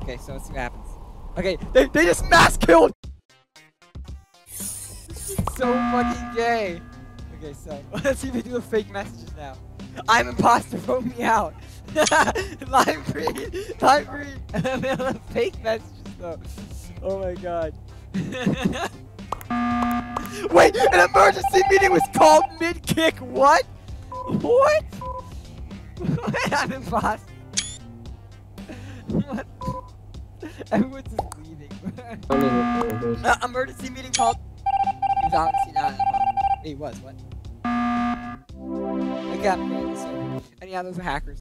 Okay, so let's see what happens. Okay, they just mass killed! This is so fucking gay. Okay, so let's see if they do the fake messages now. I'm imposter, vote me out. Live read. And then they have fake messages though. Oh my god. Wait, an emergency meeting was called mid-kick. What? What? I'm imposter. What? Everyone's just leaving. Emergency meeting called. He was obviously not. He was, what? I got me. Anyhow, those are hackers.